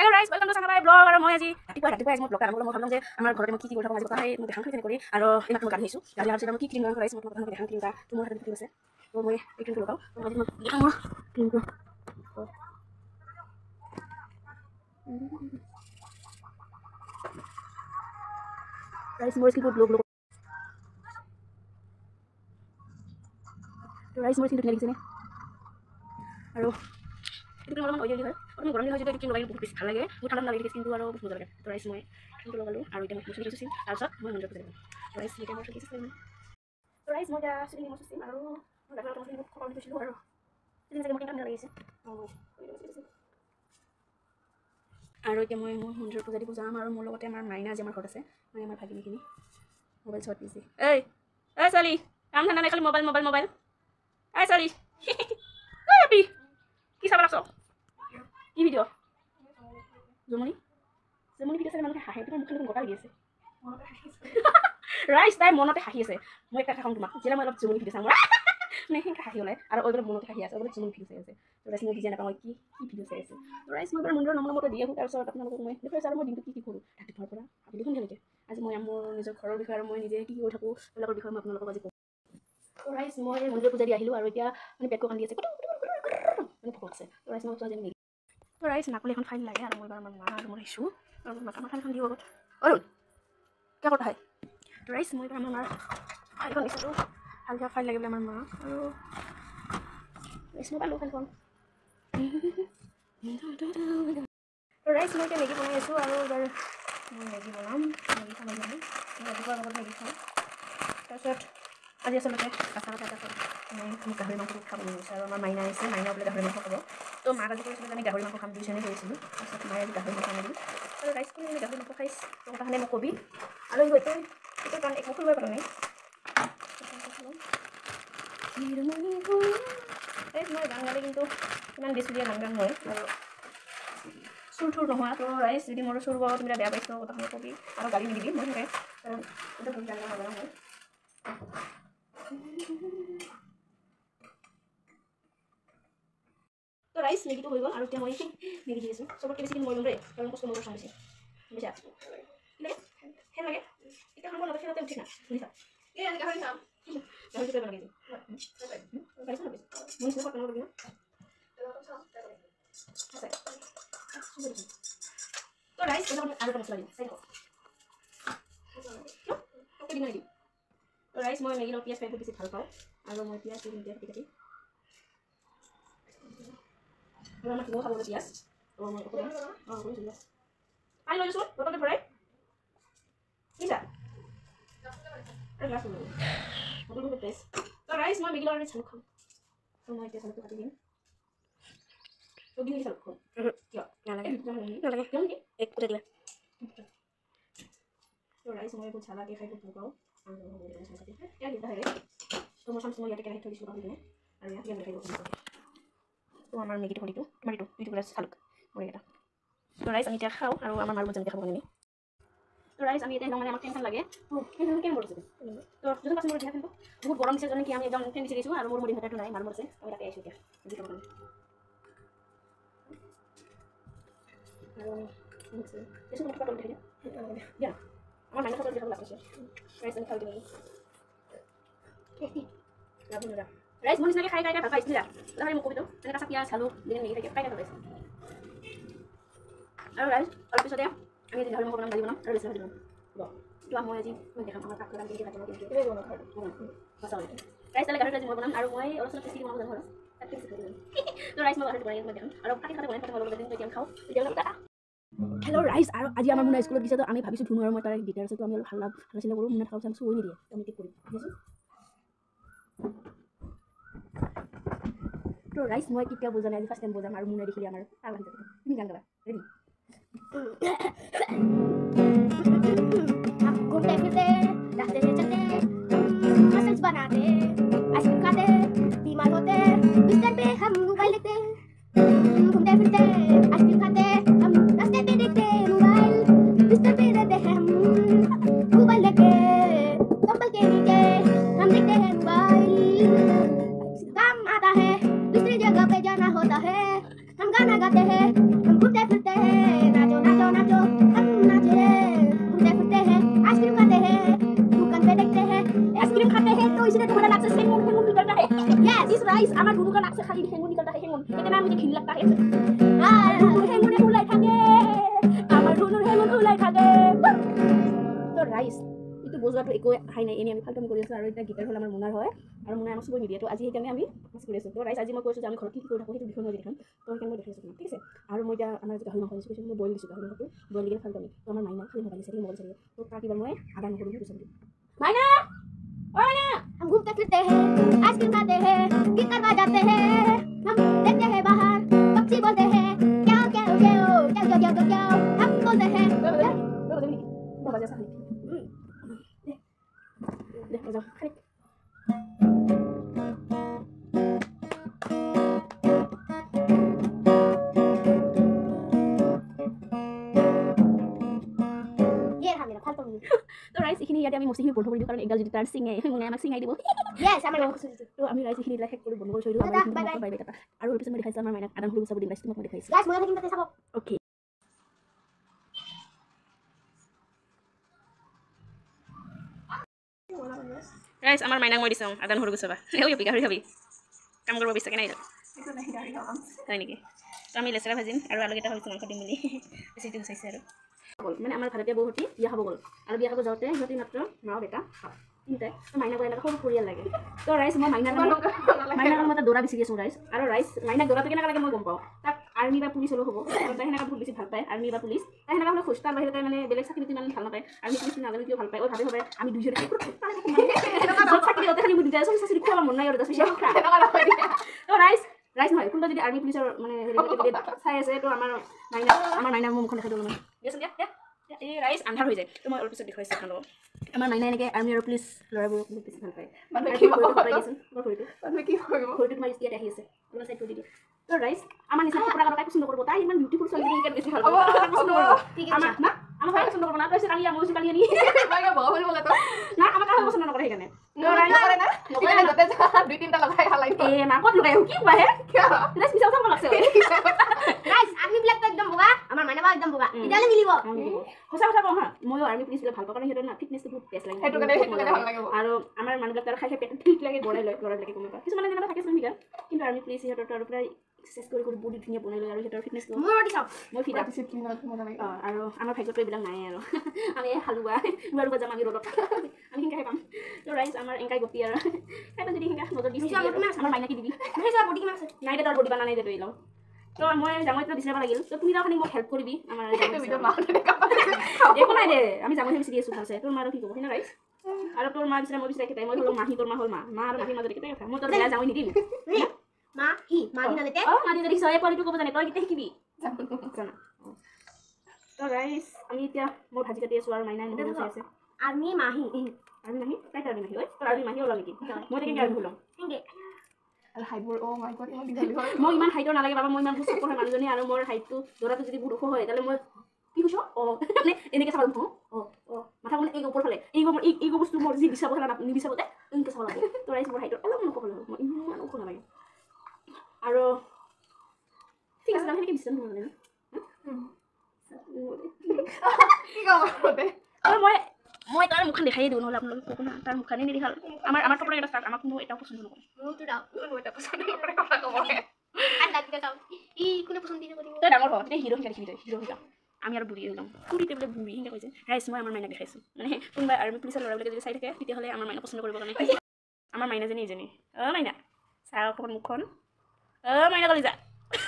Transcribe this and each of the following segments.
Hello guys, welcome to Sangabai vlog. আৰু মই আজি ৰাতিপুৱা মই ব্লগ আৰম্ভ কৰিম। মই ভাবিলোঁ যে আমাৰ ঘৰতে মই কি কৰি থাকোঁ আজি কথা মই দেখাম খেলি কৰি আৰু এইমাত্ৰ মই গান আহিছোঁ গাড়ী অহাৰ পিছত মই কি ক্ৰীম লগাই কৰিছোঁ মই তোমাক দেখাম ক্ৰীম এটা মোৰ হাতত ক্ৰীম আছে তো মই এই ক্ৰীমটো লগাওঁ তো আজি মই দেখাম মোৰ ক্ৰীমটো ৰাইচ মোৰ স্কিনটো গ্লো তো ৰাইচ মোৰ স্কিনটো ধুনীয়া দেখিছেনে আৰু itu kan orang oil হয় orang গৰম দিন হয় যদি ক্ৰীম লগাই বহুত বেছি ভাল লাগে বহুত ঠাণ্ডা লাগি স্কিনটো আৰু বহুত মজা লাগে তো ৰাইচ মই ক্ৰীমটো লগালোঁ আৰু এতিয়া মই মুছি দিছোঁ তাৰপিছত মই মন্দিৰত পূজা কৰিম ৰাইচ এতিয়া মই চুলি চিম তো ৰাইচ মই এতিয়া চুলি মুছি দিম আৰু মই ডাক্তৰ তোমাক বহুত খবৰ দিছিলোঁ আৰু চুলি চাগে মোৰ কিমান লাগিছে আৰু এতিয়া মই মোৰ মন্দিৰত পূজা দিব যাম আৰু মোৰ লগতে আমাৰ মাইনা আজি আমাৰ ঘৰত আছে মানে আমাৰ ভাগিনীখিনি মোবাইল চোৱাত বিজি এই ছোৱালী কাম ধান্দা নাই খালি মোবাইল এই ছোৱালী কি চাব লাগছ কি ভিডিঅ' জমনি ভিডিঅ' চালে মানুহে হাঁহে তোমাৰ মুখখন দেখোন গটা লাগি আছে ৰাইচ তাই মনতে হাঁহি আছে মই একটা খাওঁ তোমাক যেতিয়া মই অলপ জমনি ভিডিঅ' চাওঁ মানে সেনেকৈ হাঁহি ওলাই আৰু অলপ মনতে হাঁহি আছে অলপ জমনি ভিডিঅ' চাই আছে তো ৰাইচ মই বুজি নাপাওঁ মই কি ভিডিঅ' চাই আছে তো ৰাইচ মই এবাৰ মন্দিৰৰ নম্বৰতে দি আহোঁ তাৰপিছত আপোনালোকক মই দেখুৱাইছোঁ আৰু মই দিনটো কি কৰোঁ ৰাতিপুৱাৰ পৰা আবেলি সন্ধিয়ালৈকে আজি মই মোৰ নিজৰ ঘৰৰ বিষয়ে আৰু মই নিজে কি কৰি থাকোঁ সেইবিলাকৰ বিষয়ে মই আপোনালোকক আজি কওঁ তো ৰাইচ মই মন্দিৰৰ পূজা দি আহিলোঁ আৰু এতিয়া মানে পেটটো কান্দি আছে মানে ভোক আছে তো ৰাইচ মই ওচৰত যেন তো ৰাইচ নাকলি এখন ফাইল লাগে আৰু মই এবাৰ আমাৰ মা আৰু মই আহিছোঁ আৰু মই মাৰ ফাইলখন দিব আগত অৰুণ কিয় কথা হয় তো ৰাইচ মই এবাৰ আমাৰ মাৰ ফাইলখন দিছিলোঁ ভালকৈ ফাইল লাগে বোলে আমাৰ মা আৰু ৰাইচ মই পালোঁ ফাইলখন তো ৰাইচ মই এতিয়া মেগী বনাই আছোঁ আৰু এবাৰ মই মেগী বনাম মেগী খাব যাম ৰাতিপুৱাৰ লগত মেগী খাওঁ তাৰপিছত আজি আচলতে কথা মই গাহৰি মাংস খাব মন গৈছে আৰু আমাৰ মাইনা আহিছে মাইনা বোলে গাহৰি মাংস খাব তো মাক আজি কৈছিলোঁ যে আমি গাহৰি মাংস খাম দুইজনে কৰিছিলোঁ তাৰপিছত মায়ে আজি গাহৰি মাংস আনিলোঁ আৰু ৰাইচ কৰি আমি গাহৰি মাংস খাইছোঁ তো কথাখিনি মই কবি আৰু এইটো কাৰণ একো কৰিব পৰা নাই মই গান গালে কিন্তু ইমান বেছিকৈ গান হয় আৰু চুৰ নোহোৱা তো ৰাইচ যদি মোৰ চুৰ তুমি বেয়া পাইছোঁ কথাখিনি কবি আৰু গালি নিদিবি মই সেনেকৈ কাৰণ এইটো বহুত গান গান হয় তো ৰাইচ মেগীটো হৈ গ'ল আৰু এতিয়া মই মেগী দি আছোঁ চবতকৈ বেছি মই ল'ম দেই কাৰণ কষ্ট মোৰ চাম বেছি বুজিছা সেই লাগে এতিয়া খাব লাগে সেইতে উঠি না বুজিছা এই আজি গাহৰি খাম গাহৰিটো কৰিব লাগে গাড়ী চাব মই নিশ্চয় কথা নকৰিম তো ৰাইচ আৰু এটা মছলা দিম চাই কিয় দিম নিদিম তো ৰাইচ মই মেগী লগত পিঁয়াজ খাই বেছি ভাল পাওঁ আৰু মই পিঁয়াজ দিম দিয়া কাটি আৰু আমাৰ কিনো খাবলৈ পিঁয়াজ মই কৰিছোঁ পানী লৈ লৈছোঁ বটলতে ভৰাই বুজিছা আৰু গ্লাছ লৈ বটলটো প্লেছ তো ৰাইচ মই মেগী লগত চালুক খাম তো মই এতিয়া চালুকটো কাটি দিম তো দিম চালুক খাম কিয় নালাগে কিয় নেকি এক কুটা দিবা তো ৰাইচ মই বহুত চালাকৈ খাই বহুত ভাল পাওঁ আৰু ইয়াত দিবা হেৰি তো মই চামচ মই ইয়াতে কেৰাহীত থৈ দিছোঁ কাটি কিনে আৰু ইয়াত ইয়াত দেখাই দিছোঁ তো আমাৰ মেগীটো খলিটো তোমাৰ এইটো গ্লাছ চালুক মোৰ এটা তো ৰাইচ আমি এতিয়া খাওঁ আৰু আমাৰ মাৰ যেনেকৈ খাব নেকি তো ৰাইচ আমি এতিয়া মানে আমাক টেনশ্যন লাগে তো টেনশ্যন কেন কৰিছে তো যদি পাছ মোৰ দিয়া কিন্তু বহুত গৰম দিছে যেনে কি আমি একদম টেন বিচাৰিছোঁ আৰু মোৰ ইনভাৰ্টাৰটো নাই মাৰ মৰিছে আমি তাতে আহিছোঁ এতিয়া বুজি পাব আৰু কিছু কথা পাতল থাকে দিয়া আমাৰ মাইনা খাবলৈ দেখাব লাগিছে ৰাইচ আমি খাই দিব ৰাইচ মোৰ নিচিনাকৈ খাই ভাল পাইছিলা তাহলে মোক কবিতো এনেকৈ কাঁচা পিঁয়াজ আলু যেনে মেগী থাকে খাই ভাল পাইছে আৰু ৰাইচ অলপ পিছতে আমি আজি গাহৰি মাংস বনাম দালি বনাম আৰু বেছি ভাজি বনাম তো মই আজি মই দেখাম আমাৰ কাকটো কেনেকৈ ভাজি বনাম ৰাইচ দালি গাহৰি আজি মই বনাম আৰু মই অলপ চলপ টেষ্টি বনাব জানো আৰু তাতকৈ বেছি ভাজি বনাম তো ৰাইচ মই গাহৰি বনাই মই দেখাম আৰু কাটি বনাই মই লগত এতিয়া খাওঁ এতিয়া হেল্ল' ৰাইচ আৰু আজি আমাৰ মুনা স্কুলত দিছে তো আমি ভাবিছোঁ ধুনু আৰু মই তাৰ গীটাৰ আছে তো আমি অলপ হাল্লা কৰোঁ মুনা খাওঁ চাম চুই নিদিয়ে আমি ঠিক কৰিম ঠিক আছে তো ৰাইচ মই কেতিয়াও বুজা নাই আজি ফাৰ্ষ্ট টাইম বুজাম আৰু মুনাই দেখিলে আমাৰ তাৰ লাগি যাব তুমি গান গাবা ৰেডি घूमते फिरते रास्ते से चलते मसाज बनाते आइसक्रीम खाते बीमार होते बिस्तर पे हम मोबाइल देखते घूमते फिरते आइसक्रीम खाते हम रास्ते पे देखते मोबाइल बिस्तर पे रहते हैं हम मोबाइल लेके कंबल के नीचे हम देखते हैं मोबाइल काम आता है दूसरी जगह पे जाना होता है हम गाना गाते हैं हम घूमते फिरते हैं যোৱাটো একো হাই নাই, এনেই আমি ফাল্টু আমি কৰি আছোঁ। আৰু এতিয়া গীটাৰ হ'ল আমাৰ মোনাৰ হয়, আৰু মোনাই আমাক চুবই নিদিয়ে। তো আজি সেইকাৰণে আমি মাছ কৰি আছোঁ। তো ৰাইজ আজি মই কৈছোঁ যে আমি ঘৰত কি কৰি থাকোঁ সেইটো বিষয়ে মই দেখাম। তো সেইকাৰণে মই দেখাইছোঁ তোমাক, ঠিক আছে। আৰু মই এতিয়া আমাৰ গাহৰি মাংস দিছোঁ, মই বইল দিছোঁ গাহৰি মাংসটো, বইল দিলে ফাল্টু আমি। তো আমাৰ মাইনা খালি মোবাইল চাই মোবাইল চাই তো তাক এবাৰ মই আদা নহৰু দি গুচাই দিওঁ। মাইনা हम घूमते फिरते हैं, आइसक्रीम खाते हैं, गिटार बजाते हैं, हम देखते हैं बाहर, पक्षी बोलते हैं, क्या क्या क्या क्या क्या क्या क्या हम बोलते हैं। बाजा सा दे बाजा खाली ये रहा मेरा फालतू में। তো ৰাইজ এইখিনি ইয়াতে আমি মচিখিনি বন্ধ কৰি দিওঁ, কাৰণ এগাল যদি তাৰ চিঙে মই আমাক চিঙাই দিব। यस हमारा তো আমি ৰাইজ এইখিনি শেষ কৰি বন্ধ কৰি থৈ দিওঁ। Bye bye Tata. আৰু পিছত মই দেখাইছোঁ আমাৰ মাইনাক আদা নহৰু গুচাব দিম, ৰাইজ তোমাক মই দেখাইছোঁ। गाइस मुझे लेकिन बताइए सब অ'কে ৰাইজ আমাৰ মাইনাক মই দিছোঁ আদা নহৰু গুচাবা। এই গাহৰি খাবি কাম কৰিব বিচাৰে নাই হয় নেকি? তো আমি লেচেৰা ভাজিম আৰু আলুকেইটা ভাবিছোঁ মাংস দিম বুলি বেছিটো গুচাইছে আৰু মানে আমাৰ ভাৰতীয় বহুতি বিয়া খাব গ'ল, আৰু বিয়া খাব যাওঁতে সিহঁতি মাত্ৰ মা বেটা তিনিটাই। তো মাইনাক এনেকৈ সৰু পৰিয়াল লাগে। তো ৰাইজ মই মাইনাক মই এটা দৌৰা বিচাৰি আছোঁ ৰাইজ। আৰু ৰাইজ মাইনাক দৌৰাটো কেনেকৈ লাগে মই গম পাওঁ। তাক আৰ্মি বা পুলিচ হ'লেও হ'ব, তাই সেনেকৈ বহুত বেছি ভাল পায় আৰ্মি বা পুলিচ। তাই সেনেকৈ হ'লে খোজ তাৰ বাহিৰতে মানে বেলেগ চাকৰিটো ইমান ভাল নাপায়, আৰ্মি পুলিচ নাজানো কিয় ভাল পায়। ভাবে আমি দুইজনে চাকৰি দিওঁতে খালি মোৰ দুটাই চাকৰি খোৱাব মন নাই আৰু তো ৰাইজ নহয় কোনোবা যদি আৰ্মি পুলিচৰ মানে চাই আছে তো আমাৰ মাইনাৰ মোৰ মুখখন দেখাই দিওঁ মানে এই ৰাইজ আন্ধাৰ হৈ যায়। তো মই অলপ পিছত দেখুৱাইছোঁ আপোনালোকক। আমাৰ মাইনাই এনেকৈ আৰ্মি আৰু পুলিচ ল'ৰাবোৰক বহুত বেছি ভাল পায়। ভৰিটোত মই ইয়াত আহি আছে অলপ চাইড কৰি দিওঁ। তো ৰাইজ আমাৰ নিচিনা কুকুৰা কাটাই পচন্দ কৰিব, তাই ইমান বিউটিফুল ছোৱালী সেইকাৰণে বেছি ভাল পাব পচন্দ কৰিব। আমাৰ ভাই পচন্দ কৰিব না, তই কালি আমৈ কালি আনি না আমাৰ কাহে পচন্দ নকৰে সেইকাৰণে। মাকত লগাই কি কোৱা হে পিছা উঠাব লাগছে। गाइस आर्मी ब्लैक तो एकदम होगा, हमारा मायना बा एकदम होगा इदाले मिलिबो। সঁচা কথা কওঁ হা, ময়ো আৰ্মি পুলিচ বিলাক ভাল পাওঁ, কাৰণ সিহঁতৰ না ফিটনেছটো বহুত বেষ্ট লাগে। আৰু আমাৰ মানুহবিলাক তাৰ খাই পেট ফিট লাগে বনাই লয় ল'ৰাবিলাকে গম পায়। কিছুমানে যেনিবা থাকে শ্ৰমিকা, কিন্তু আৰ্মি পুলিচ সিহঁতৰ আৰু প্ৰায় এক্সাৰচাইজ কৰি বডি ধুনীয়া বনাই লয়, আৰু সিহঁতৰ ফিটনেছটো মই ফিট আৰু আমাৰ ভাগ্যটো এইবিলাক নাই আৰু আমি হালুৱা ৰুৱা যাম আমি ৰ'দত আমি সেনেকৈ পাম। তো ৰাইজ আমাৰ এংকাই গতি আৰু সেইটো যদি সেনেকৈ নজৰ দিছে আমাৰ মাইনাকি দিবি নাই দে তাৰ বডি বনা নাই দে তৈ লওঁ। তো মই জামৈটো বিচাৰিব লাগিল, তো তুমি তাৰখানি মোক হেল্প কৰিবি আমাৰ একো নাই দে আমি জামৈ বিচাৰি আছোঁ ভালছে। তোৰ মা আৰু কি ক'ব সেনে ৰাইজ, আৰু তোৰ মা বিচাৰে মই বিচাৰি কেইটাই মই হ'লো মাহী তোৰ মা হ'ল মা আৰু মাহীৰ মাজত কেইটাই কথা মই তোৰ বেয়া জামৈ নিদিম। मादी ना देते মাদি যদি সহায় পোৱালিটো ক'ব জানে তই কেতিয়া শিকিবি জানা। তো ৰাইজ আমি এতিয়া মই ভাজি কাটি আছোঁ আৰু মাইনাই নহৰু চাই আছে। आर्मी माही আৰ্মি মাহী তাই আৰ্মি মাহী হয়, তোৰ আৰ্মি মাহী ওলাম নেকি? মই কেনেকৈ আৰ্মি ওলাম? মই ইমান হাইটৰ নালাগে বাবা, মই ইমান সুস্থ পঢ়া মানুহজনী, আৰু মোৰ হাইটটো দৌৰাটো যদি বহুত ওখ হয় তেতিয়াহ'লে মই কি কৈছ মানে এনেকৈ চাব লাগিব। মাথা মানে এই ওপৰ ফালে এই বস্তু মোৰ যি বিচাব খেলা নিবিচাব দে এনেকৈ চাব লাগে। তো ৰাইজ মোৰ হাইটৰ অলপ ওখ হ'লে মই ইমান ওখ নালাগে। আৰু ঠিক আছে সেনেকৈ বিশ্বাস নহয় মানে মই তাৰ মুখখন দেখাই দিওঁ, নহ'লে আপোনালোকে ক'ব না তাৰ মুখখানেই নিদেখাল। আমাৰ কাপোৰ এটা ষ্টাৰ্ট আমাক কোনো এটাও পচন্দ নকৰে। তই ডাঙৰ হ তেতিয়া হিৰো শিকা দেখিবি, তই হিৰো শিকা আমি আৰু বুঢ়ী ওলাম ফুৰিতে বোলে বুঢ়ী সেনেকৈ কৈছে। ৰাইজ মই আমাৰ মাইনাক দেখাইছোঁ, মানে কোনোবা আৰ্মি পুলিচৰ ল'ৰাবিলাকে যদি চাই থাকে তেতিয়াহ'লে আমাৰ মাইনাক পচন্দ কৰিব কাৰণে। আমাৰ মাইনাজনী এইজনী মাইনা চাহ অকণমান মুখখন মাইনা গলি যা।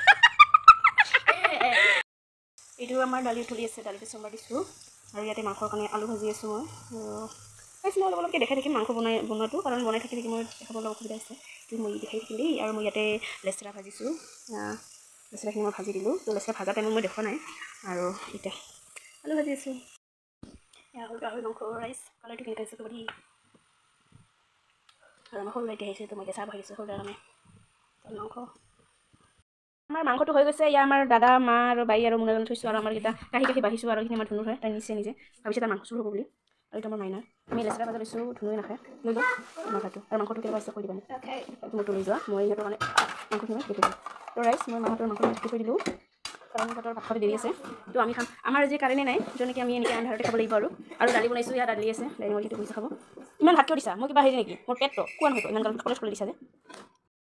এইটো আমাৰ দালি উঠলি আছে, দালিটো চম্বাৰ দিছোঁ, আৰু ইয়াতে মাংসৰ কাৰণে আলু ভাজি আছোঁ মই। মই অলপ অলপকৈ দেখাই থাকিম মাংস বনোৱাটো, কাৰণ বনাই থাকি মই দেখাবলৈ অলপ অসুবিধা আছে, কিন্তু মই দেখাই থাকিম দেই। আৰু মই ইয়াতে লেচেৰা ভাজিছোঁ, লেচেৰাখিনি মই ভাজি দিলোঁ। তো লেচেৰা ভাজা টাইমত মই দেখা নাই, আৰু এতিয়া আলু ভাজি আছোঁ। গাহৰি মাংস ৰাইচ কালাৰটো কেনেকৈ আছে ক'ব দেই। আৰু আমাৰ সৰু লাইট আহিছে, তো মই এতিয়া চাহ ভাজিছোঁ সৰু কাৰণে মাংস। আমাৰ মাংসটো হৈ গৈছে, ইয়াৰ আমাৰ দাদা মা আৰু বাই আৰু মোনাজন থৈছোঁ, আৰু আমাৰ কেইটা কাঢ়ি বাঢ়িছোঁ, আৰু এইখিনি আমাৰ ধুনুৰ হয়, তাই নিজে ভাবিছে তাৰ মাংস চুৰ হ'ব বুলি। আৰু এইটো আমাৰ মাইনাৰ আমি লেচেৰা ভাজা লৈছোঁ, ধুনুৱে নাখায় লৈ লওঁ মাংসটো, আৰু মাংসটো কেতিয়াবা আছে কৈ দিবা মোৰটো লৈ যোৱা, মই সিহঁতৰ কাৰণে মাংসখিনি দেখি দিওঁ। তো ৰাইজ মই মাহঁতৰ মাংসখিনি ঢাকি থৈ দিলোঁ, কাৰণ সিহঁতৰ ভাত খাবলৈ দেৰি আছে। তো আমি খাম, আমাৰ আজি কাৰেণ্টে নাই, যেনেকৈ আমি এনেকৈ আন্ধাৰতে খাব লাগিব। আৰু দালি বনাইছোঁ, ইয়াত দালি আছে, দালি মই সেইটো বুজি খাব। ইমান ভাত কিয় দিছা? মই কিবা হেৰি নেকি? মোৰ পেটটো কোৱা নহয়তো ইমান গাল কলেজ খুলি দিছা যে।